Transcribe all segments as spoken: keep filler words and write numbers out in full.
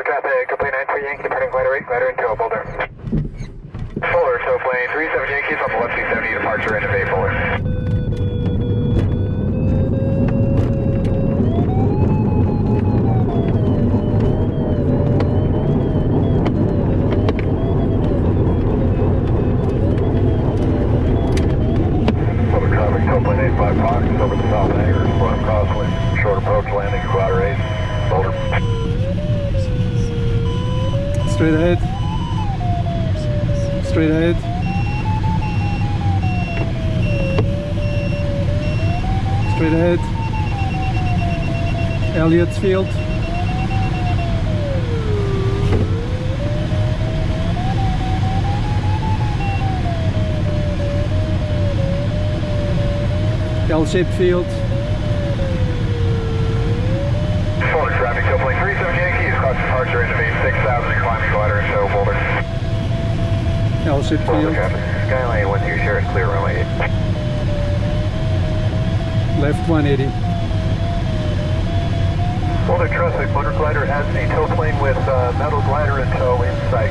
traffic, complete nine three Yankee, departing glider eight, glider into Boulder. Fuller, so plane three seven Yankees on the left C seventy, departure into Bay Fuller. Over traffic, so plane eight five Fox, over the south anchor, bottom crosswind, short approach landing, glider eight, Boulder. Straight ahead. Straight ahead. Straight ahead. Elliott's Field. L-shaped field. Fuller traffic, so plane three seven Yankees, cross departure into Bay six thousand, climbing glider into Boulder. L-shaped field. Skyline one two share is clear runway eight. Left one eighty. Boulder traffic, motor glider has a tow plane with uh, metal glider in tow in sight.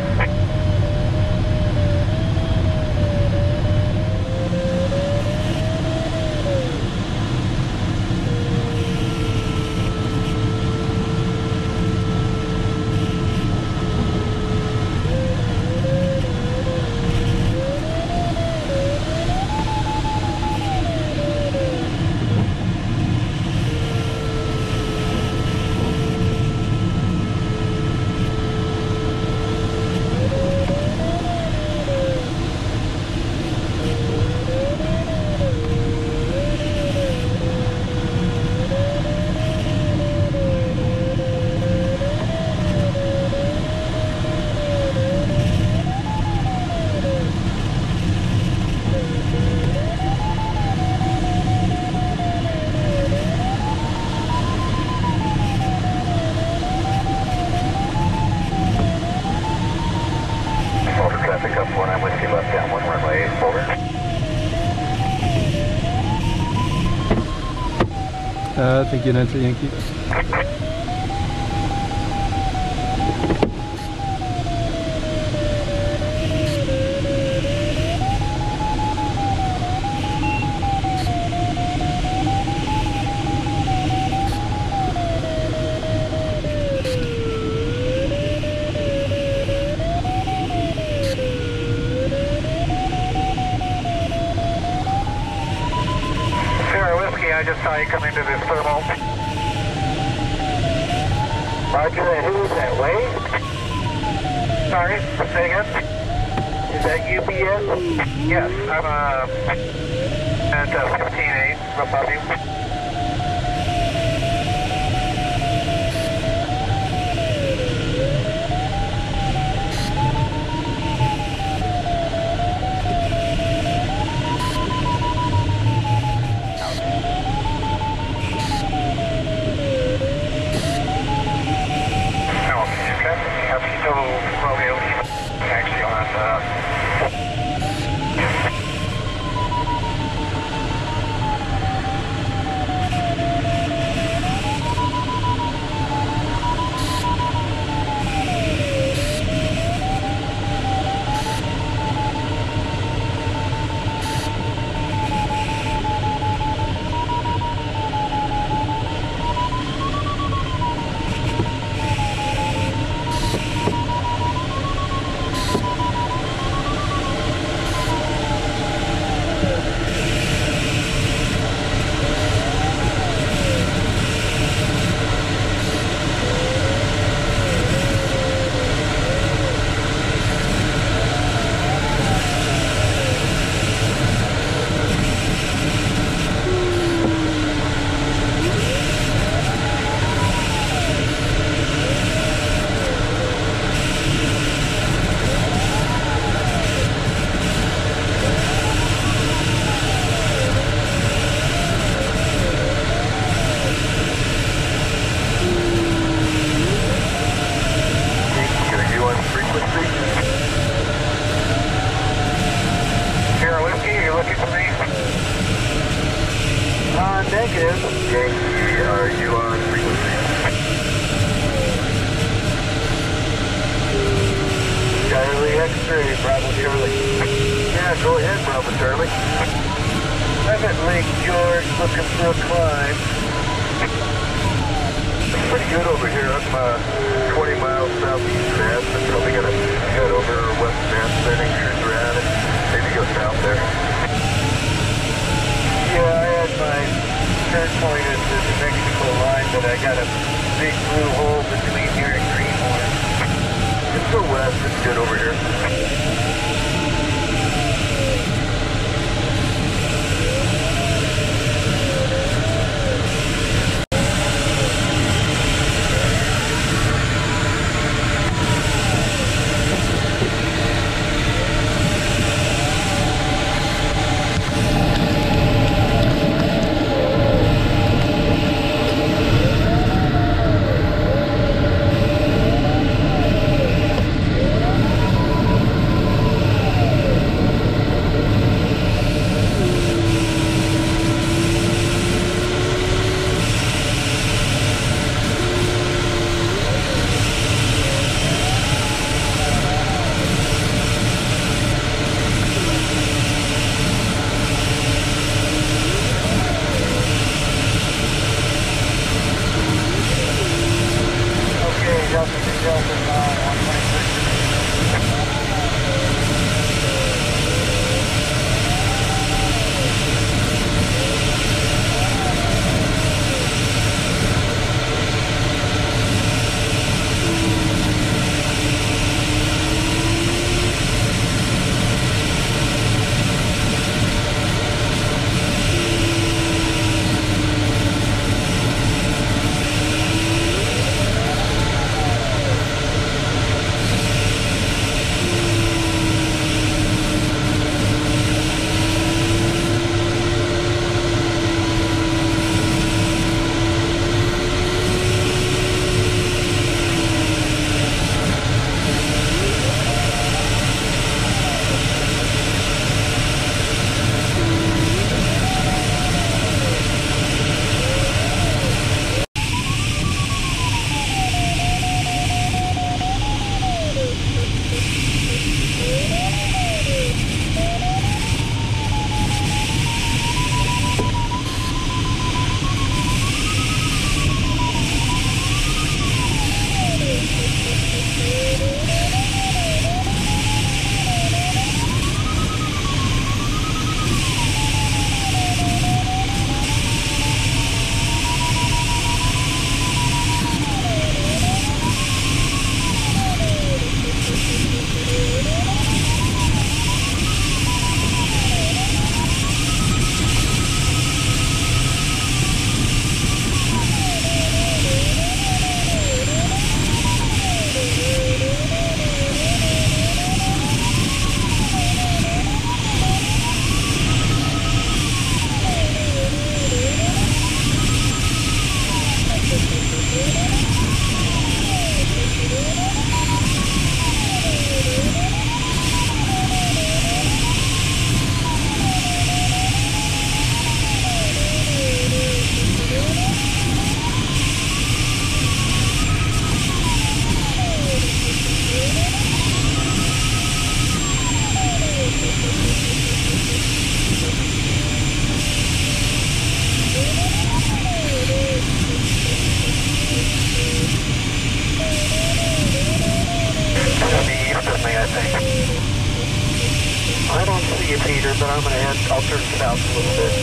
Uh, thank you, nine three Yankee. I just saw you come into this thermal. Roger, and who is that, Wade? Sorry, say again? Is that U P S? Yes, I'm uh, at uh, fifteen eight above you. three, Bravo Charlie. Yeah, go ahead, Bravo Charlie. I'm at Lake George looking for a climb. It's pretty good over here. I'm uh, twenty miles southeast of Aspen. Probably gonna head over west of Aspen and cruise around and maybe go south there. Yeah, I had my turn point at the New Mexico line, but I got a big blue hole between here and Greenhorn. Just go west. It's good over here. But I'm going to head, I'll turn south a little bit.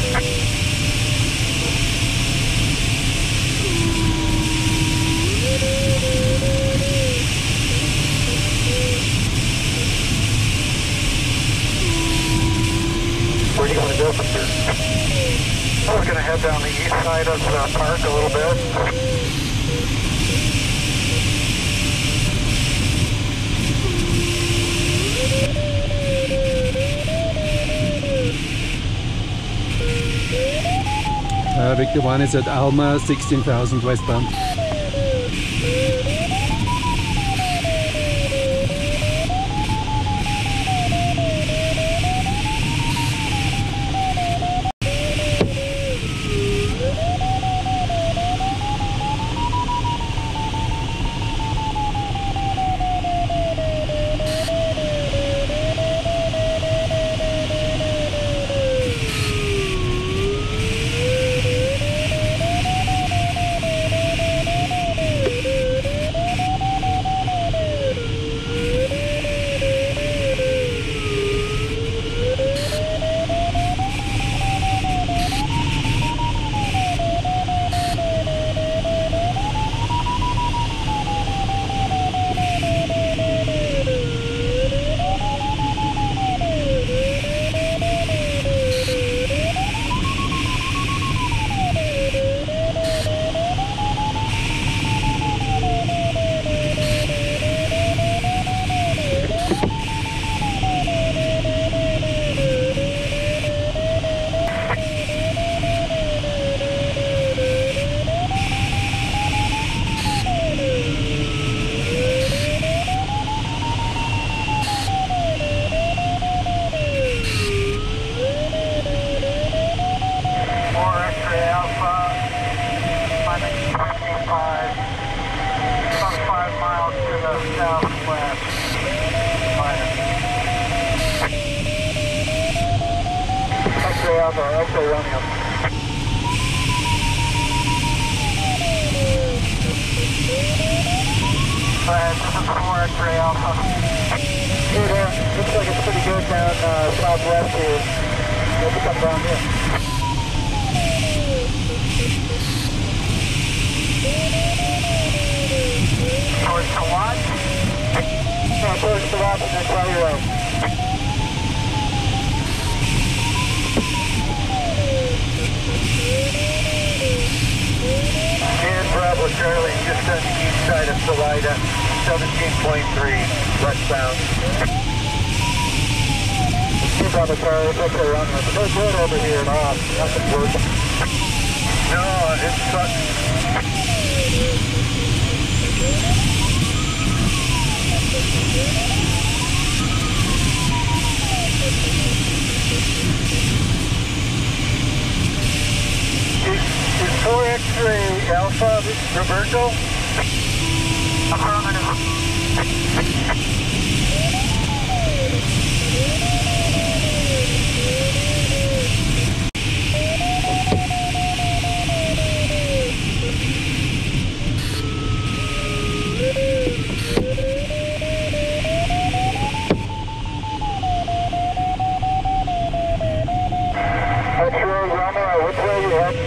Where do you want to go from here? Oh, we're going to head down the east side of the park a little bit. Uh, Victor one is at Alma, sixteen thousand westbound. Alpha, X-ray Romeo. Alright, this is four X-ray Alpha. Hey there, looks like it's pretty good down uh, southwest here. Let's come down here. Towards Sawatch? No, towards Sawatch and then try your right. And Bravo Charlie, just on the east side of Salida, seventeen point three, westbound. Hey Bravo Charlie, it's okay on there, but they're good over here and off, nothing's working. No, it sucks. Is four X-ray Alpha Roberto? Affirmative. X-ray Romeo, which way you heading?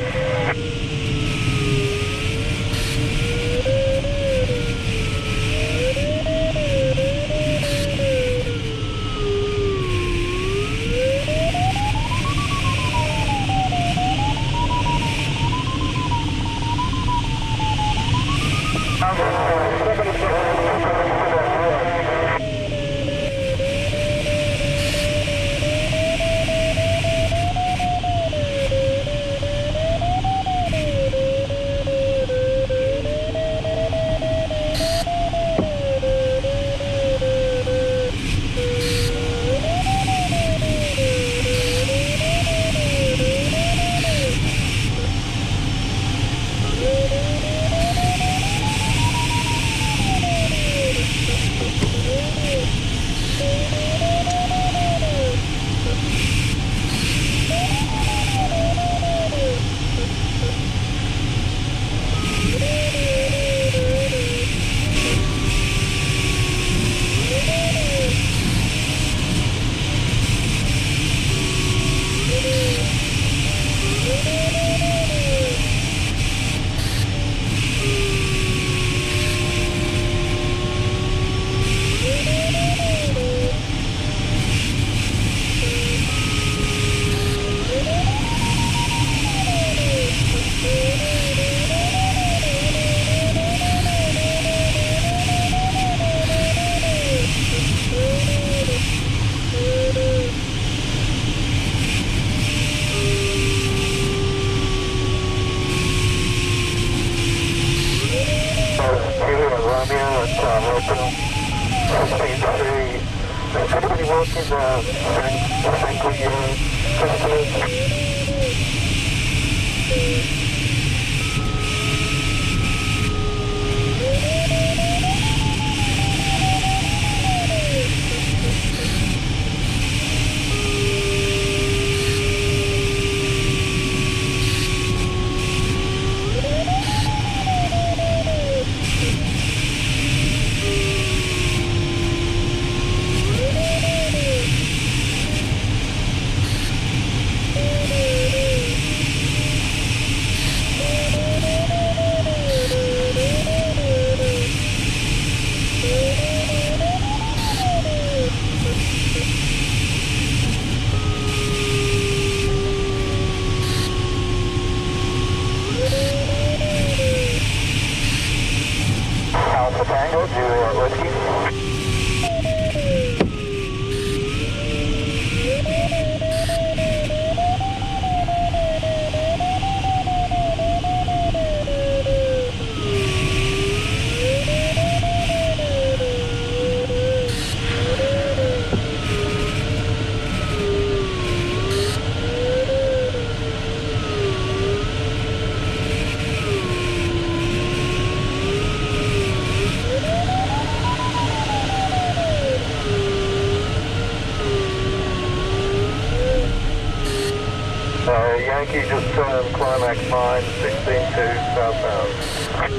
just turned climax mine, sixteen two southbound.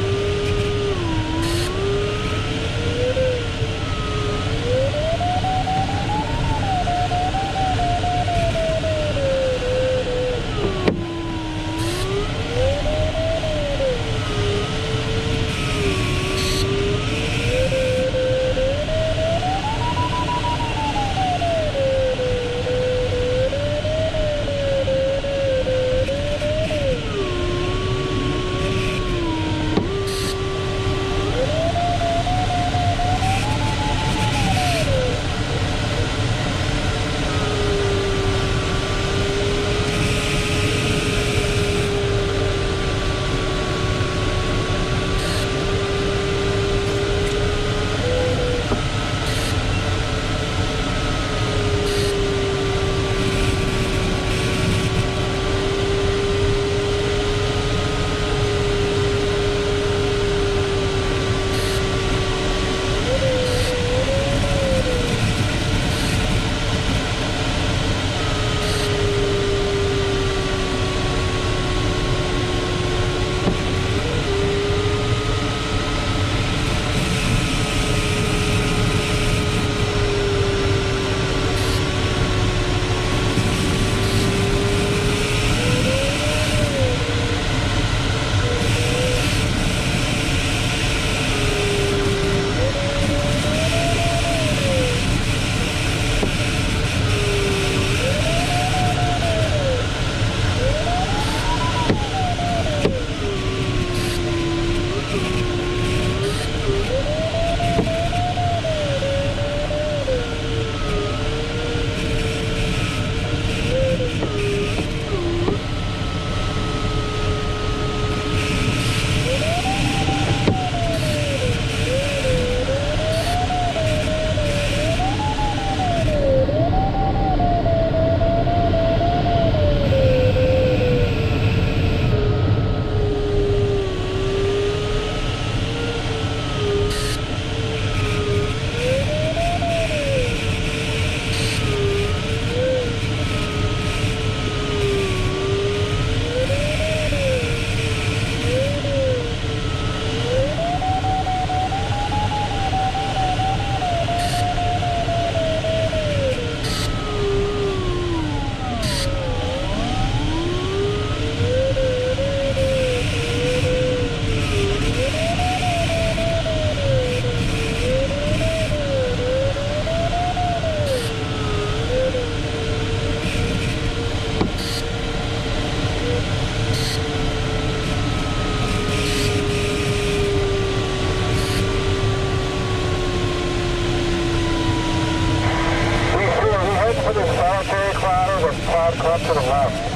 Up to the left.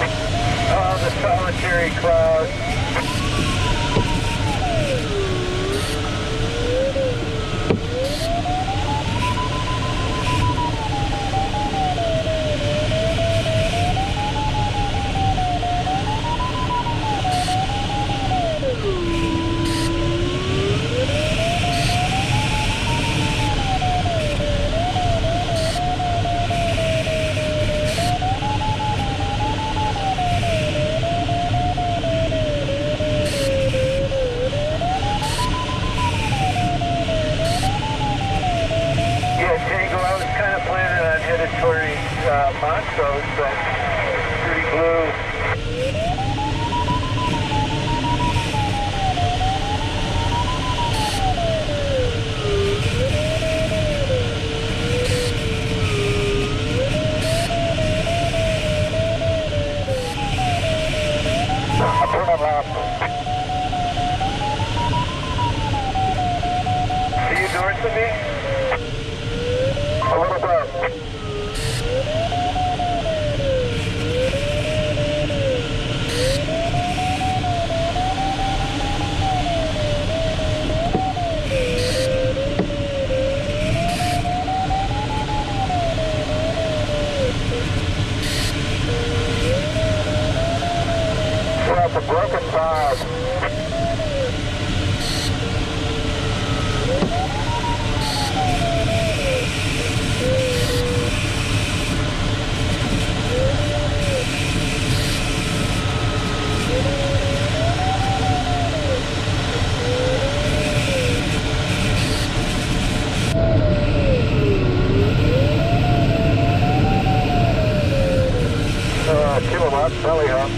Oh, the solitary cloud. Uh, Montrose, but pretty blue. I'll turn on left. Are you north of me? A little bit. That's a broken side. about belly hump.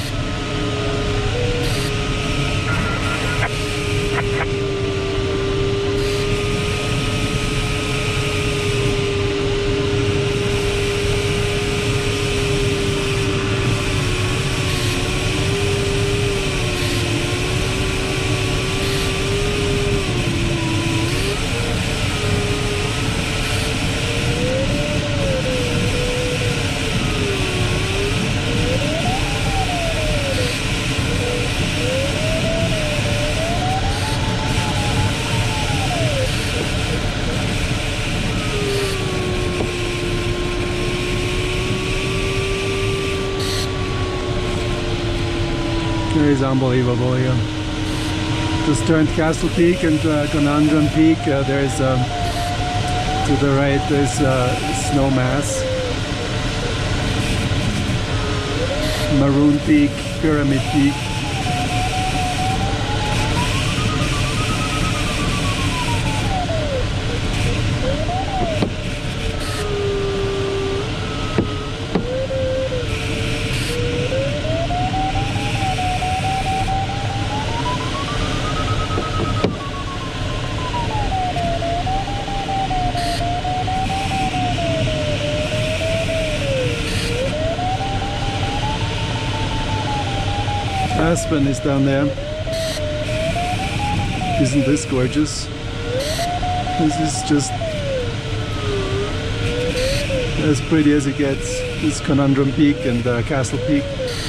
It is unbelievable here. Just turned Castle Peak and uh, Conundrum Peak. Uh, there's um, to the right there's uh, snow mass. Maroon Peak, Pyramid Peak. Aspen is down there. Isn't this gorgeous? This is just as pretty as it gets. This Conundrum Peak and uh, Castle Peak.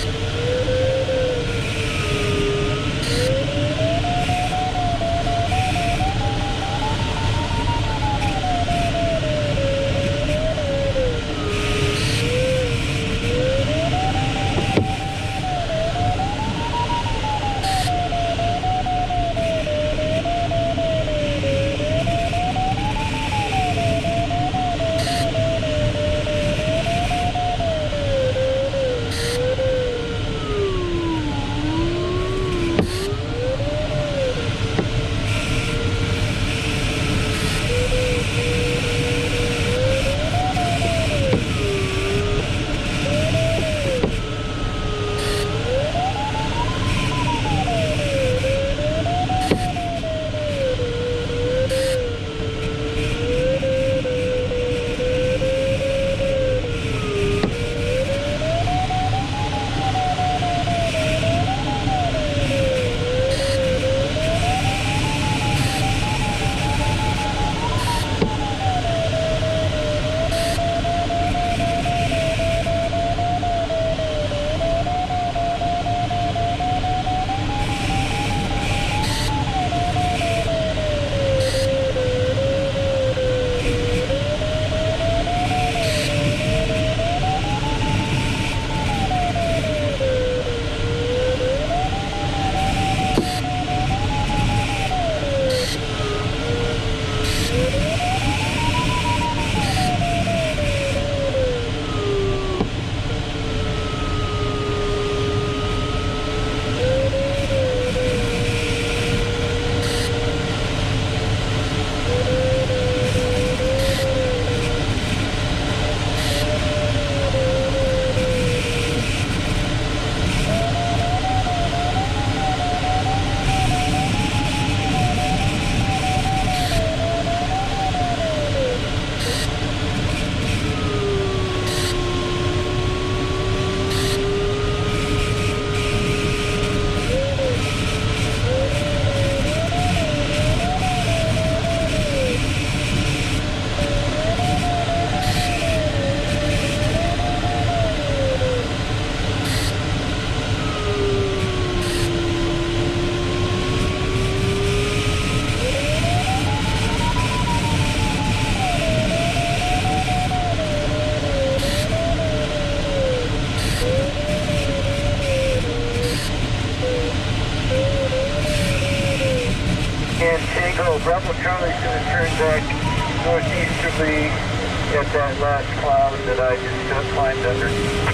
Bravo Charlie's going to turn back northeasterly at that last cloud that I just uh, climbed under.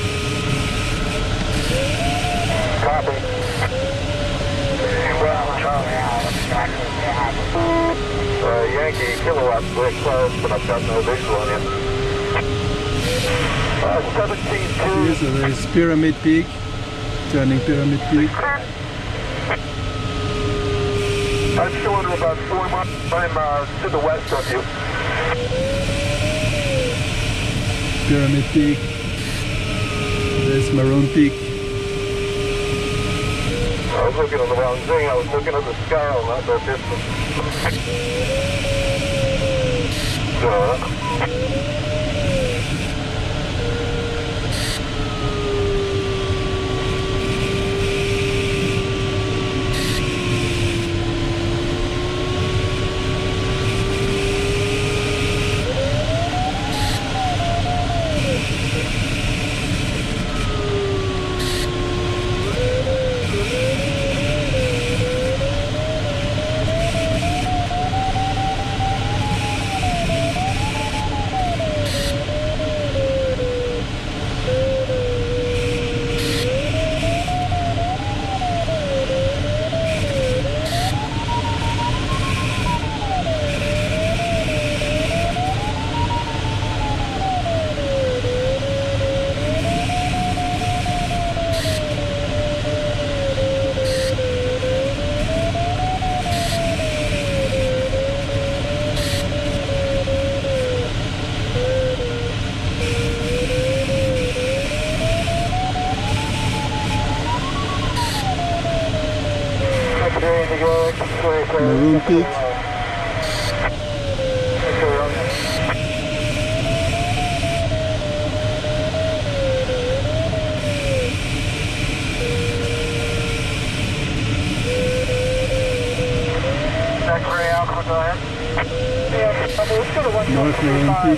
Copy. Bravo Charlie. Uh, Yankee kilowatt, black clouds, but I've got no visual on you. Uh, seventeen two. Here, so there is Pyramid Peak, turning Pyramid Peak. I'm showing about four miles. I'm uh, to the west of you. Pyramid Peak. There's Maroon Peak. I was looking at the wrong thing. I was looking at the scale, not the distance. Uh, Maroon Peak. X-ray Alpha, go ahead. Yeah, North Maroon Peak.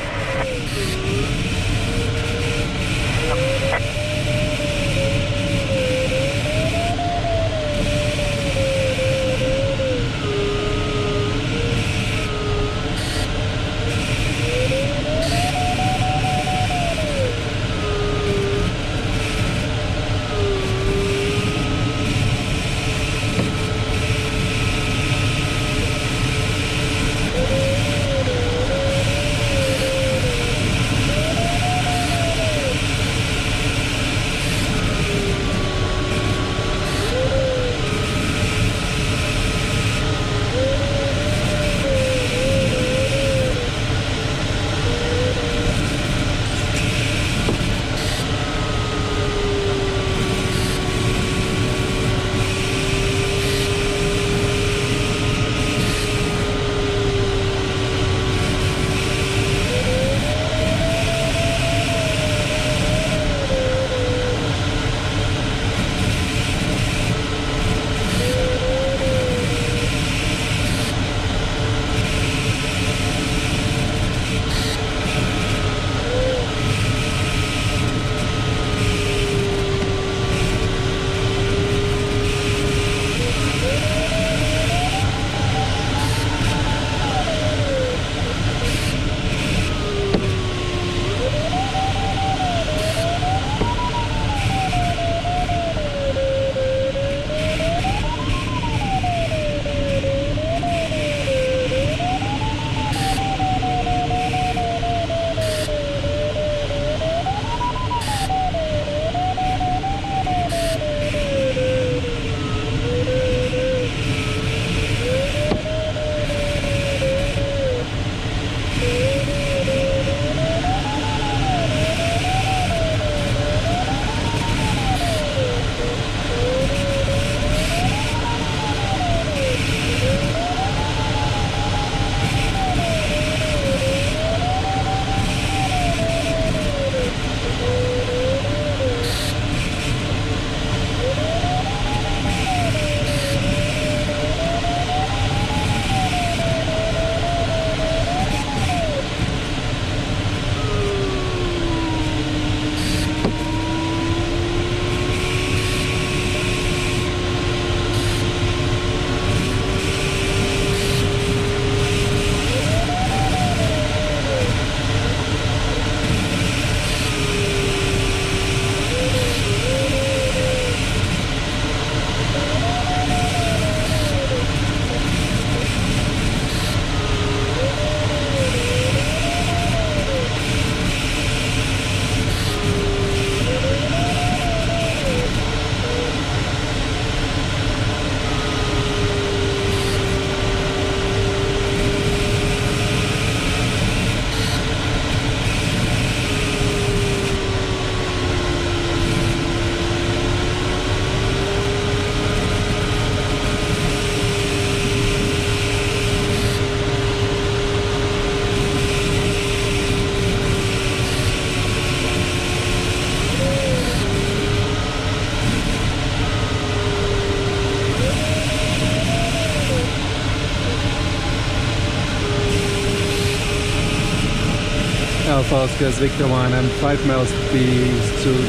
Alpha Oscar is Victor one. I'm five miles east to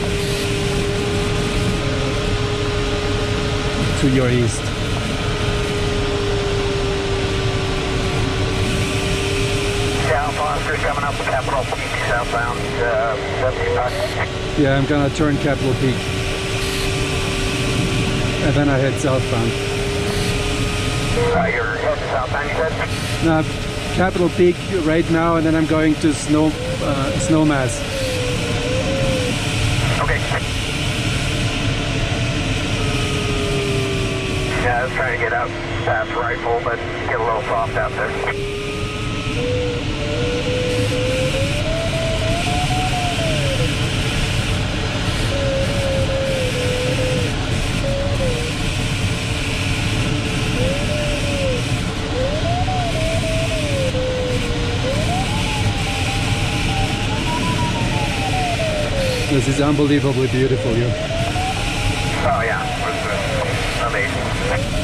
to your east. Yeah, Alpha Oscar coming up with Capitol Peak southbound uh, seventy-five. Yeah, I'm gonna turn Capitol Peak. And then I head southbound. Uh, you're heading southbound, you said? No, Capitol Peak right now, and then I'm going to Snow uh, Snowmass. Okay. Yeah, I was trying to get out past Rifle, but get a little soft out there. This is unbelievably beautiful here. Oh yeah, it's uh, amazing.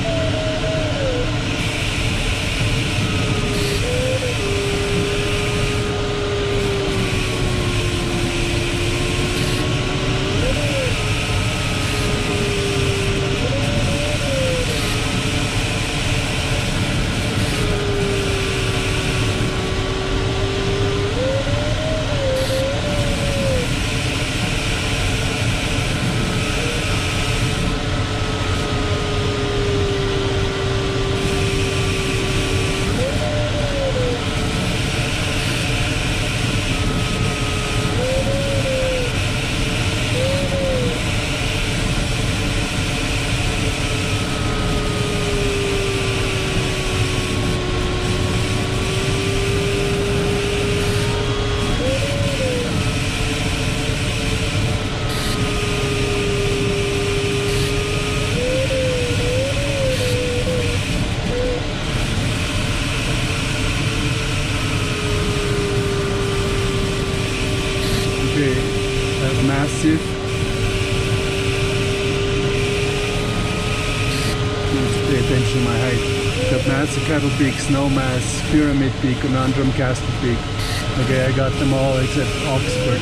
Massive. Let's pay attention to my height. Got Massive, Cattle Peak, Snowmass, Pyramid Peak, Conundrum, Castle Peak. Okay, I got them all except Oxford.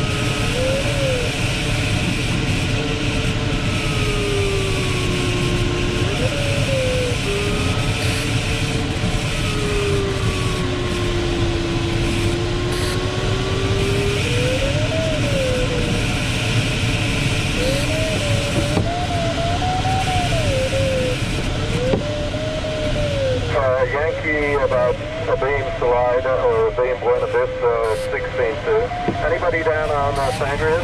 About a beam Salida or a beam Buena Vista sixteen two. Anybody down on uh, Sangres?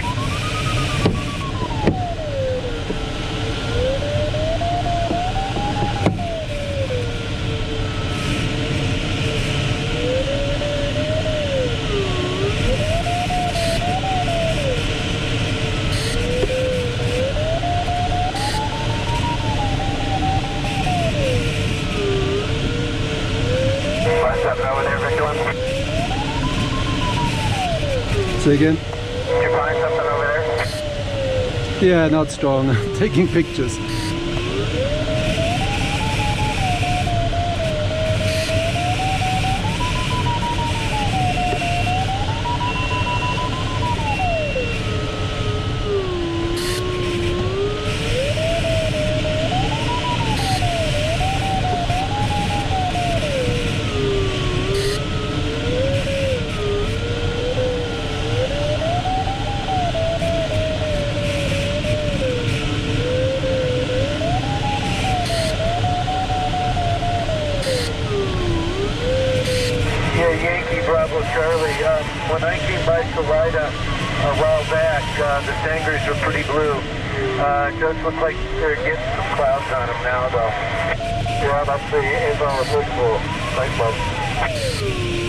Say again? Did you find something over there? Yeah, not strong. Taking pictures. Charlie, um, when I came by Salida a while back, uh, the Sangres were pretty blue. Uh, it does look like they're getting some clouds on them now, though. Yeah, that's the info applicable. Thanks, bud.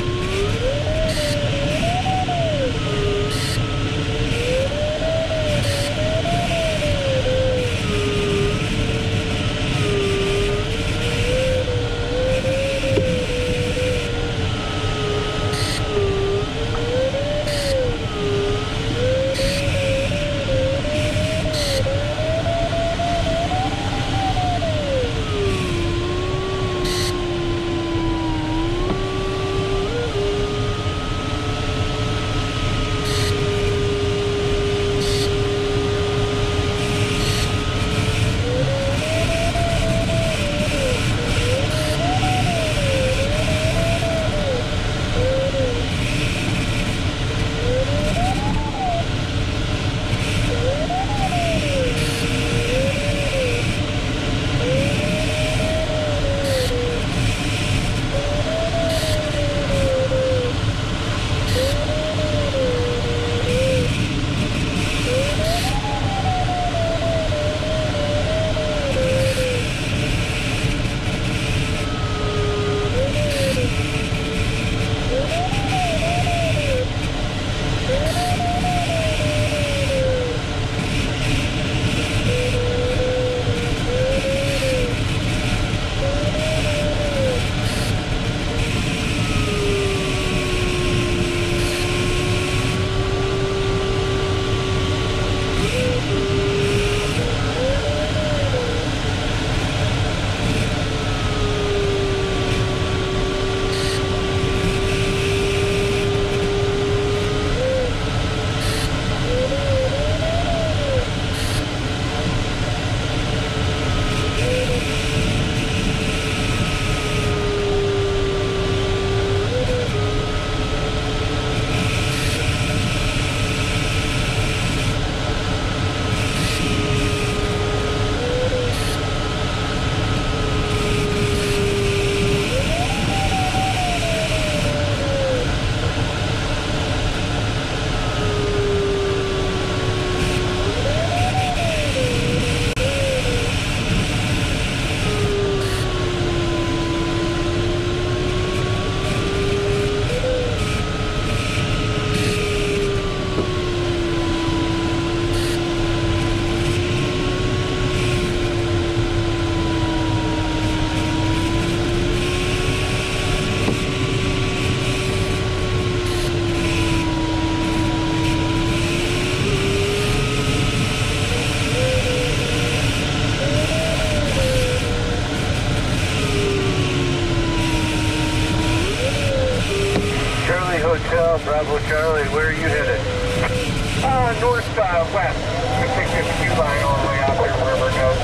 Hotel, Bravo Charlie, where are you headed? Uh, north, uh, west. We take this Q line all the way out there, wherever it goes.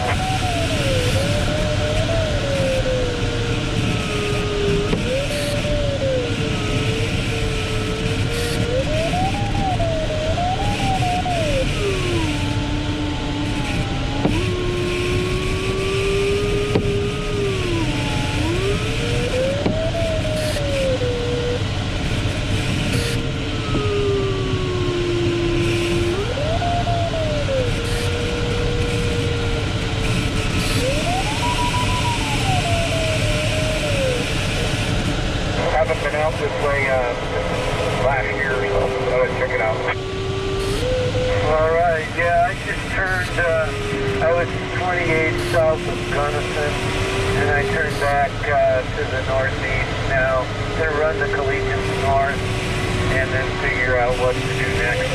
Haven't been out this way uh, last year, so I would check it out. All right, yeah, I just turned, uh, I was twenty-eight south of Gunnison, and I turned back uh, to the northeast now. Then run the collegiate north, and then figure out what to do next.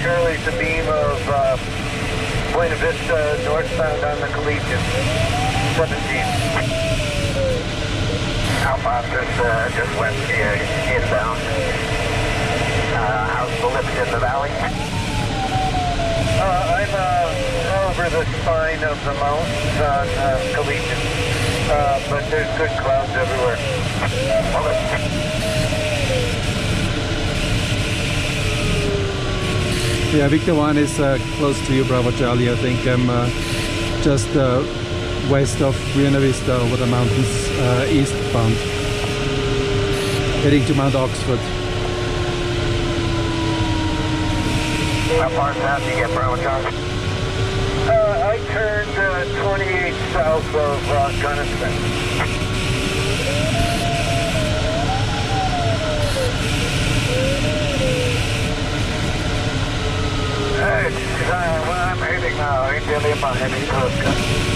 Charlie's a beam of uh, Buena Vista northbound on the Collegiate. seventeen. Alpha, just, uh, just west here, inbound. Uh, how's the lift in the valley? Uh, I'm uh, over the spine of the mountains on uh, Collegiate, uh, but there's good clouds everywhere. Yeah, Victor one is uh, close to you, Bravo Charlie. I think I'm uh, just uh, west of Buena Vista over the mountains, uh, eastbound, heading to Mount Oxford. How far south do you get, Bravo Charlie? Uh, I turned uh, twenty-eight south of uh, Gunnison. Uh, it's, uh, well, I'm heading now. I'm really about heading towards Gunnison.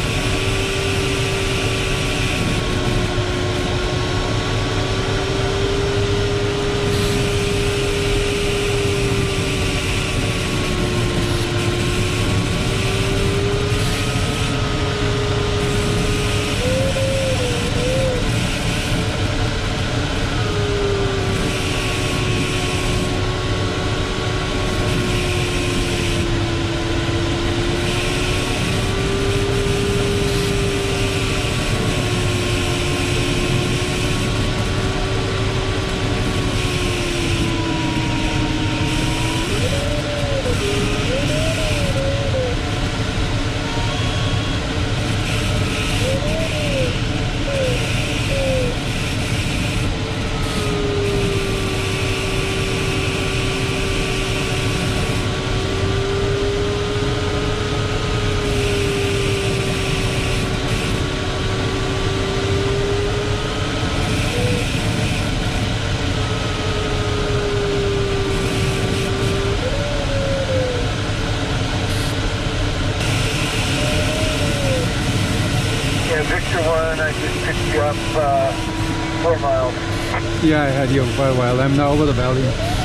Up uh, four miles. Yeah, I had you for a while. I'm now over the valley.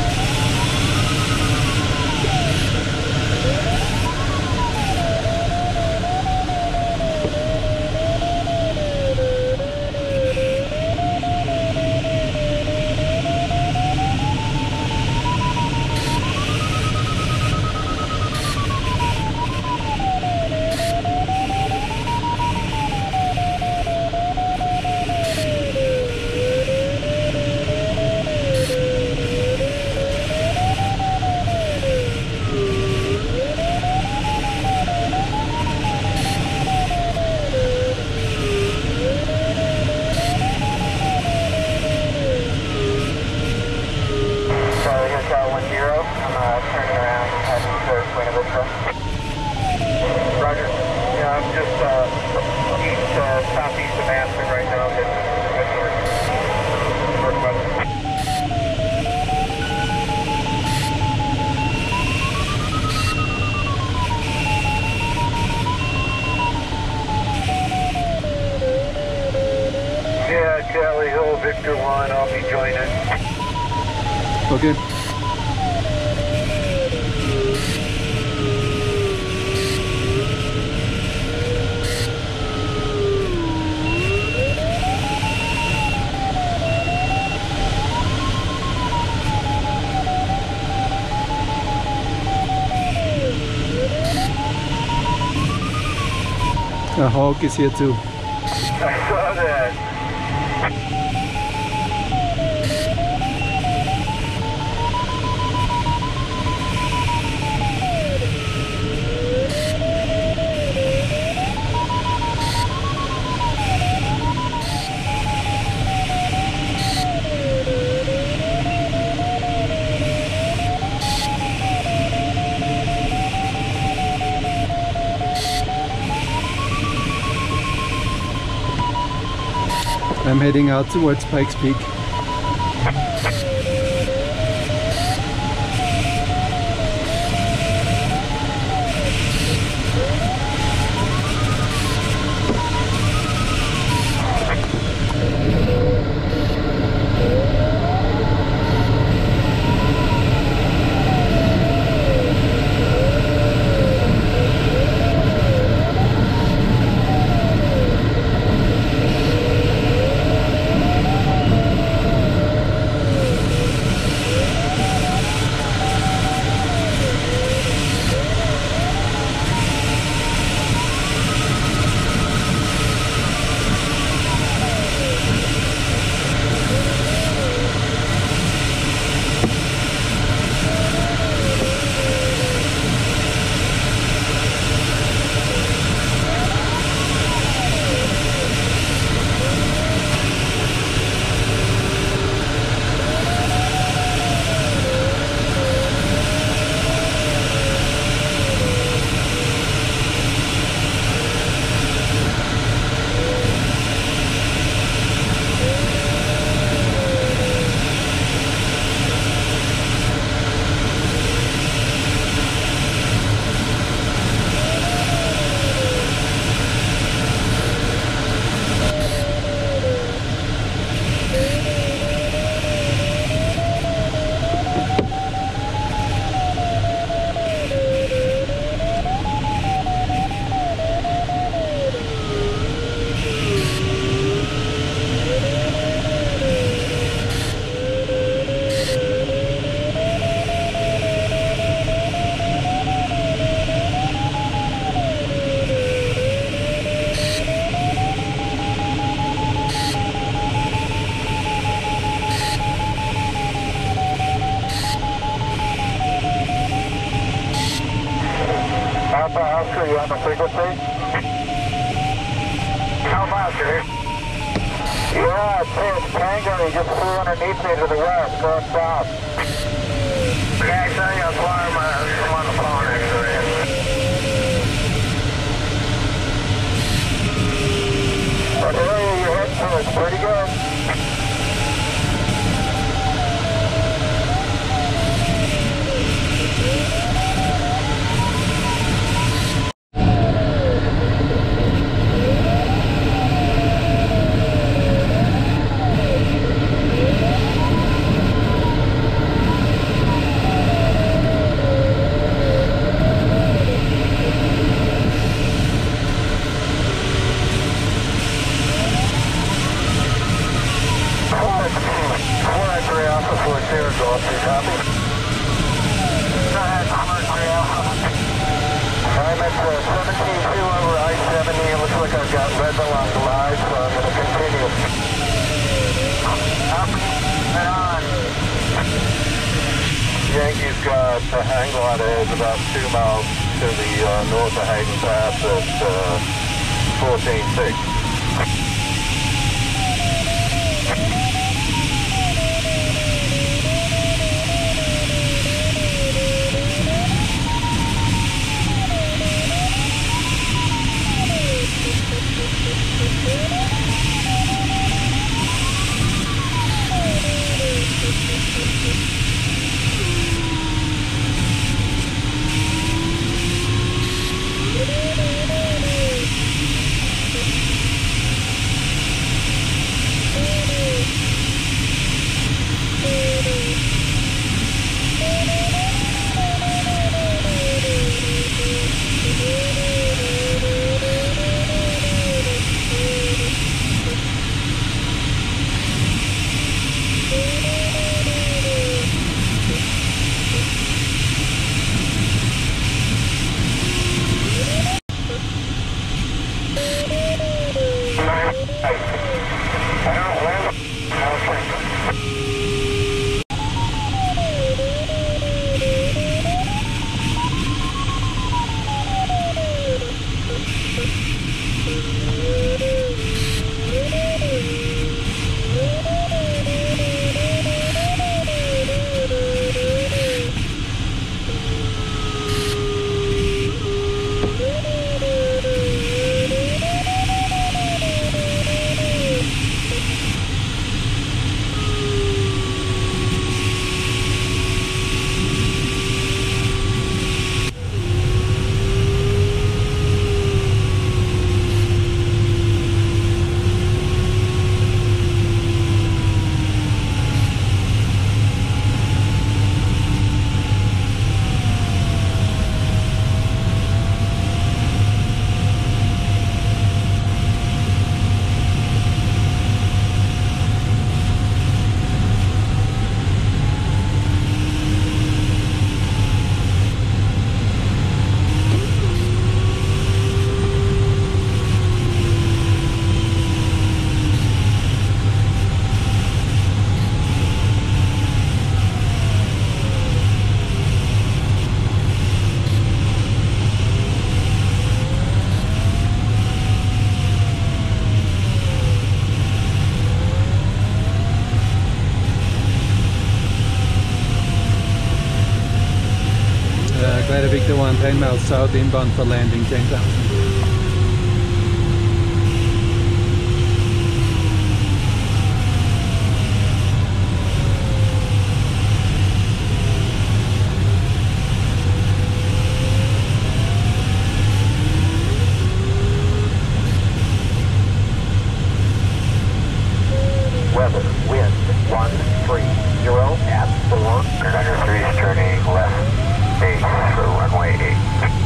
Charlie Hill, Victor one, I'll be joining. Okay. A hawk is here too. I saw that. I'm heading out towards Pikes Peak. Oscar, you on the frequency? How about you? Yeah, it's it's Tango. He just flew underneath me to the west, going south. Okay, I saw you on farm. I'm on the phone, actually. What area you heading to? It's pretty good. Yankee's got a hang glide ahead about two miles to the uh, north of Hayden Pass at uh, fourteen six. Glider Victor one, ten miles south, inbound for landing, ten thousand. Weather, wind, one three zero at four, under three is turning left, eight for runway eight.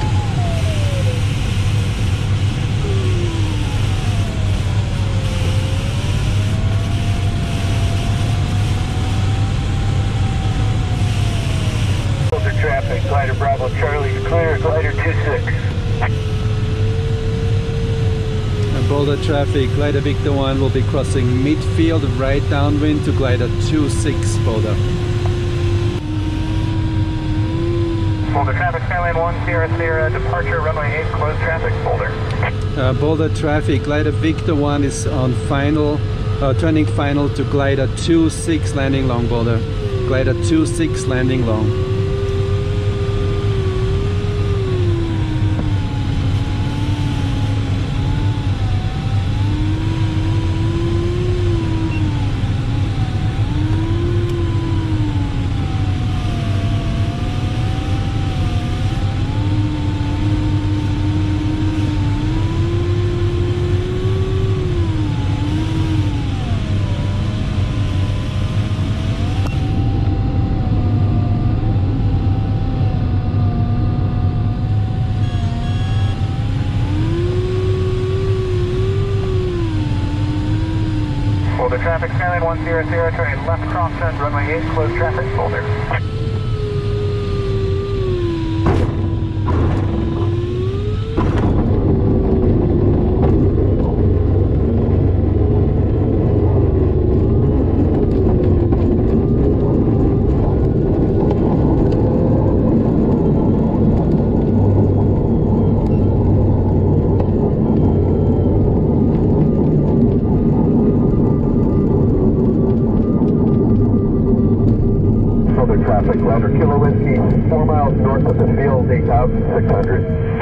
Boulder traffic, glider Bravo Charlie clear, glider two six. Boulder traffic, glider Victor one will be crossing midfield right downwind to glider two six Boulder. Boulder traffic, Skyline one, Sierra Sierra, departure, runway eight, closed traffic, Boulder. Uh, Boulder traffic, glider Victor one is on final, uh, turning final to glider two six landing long, Boulder. Glider two six landing long. Boulder traffic, Skyline one, Sierra Sierra, turning left crosswind, runway eight, closed traffic, Boulder. Traffic, rounder Kilo Whiskey, four miles north of the field, eight thousand six hundred.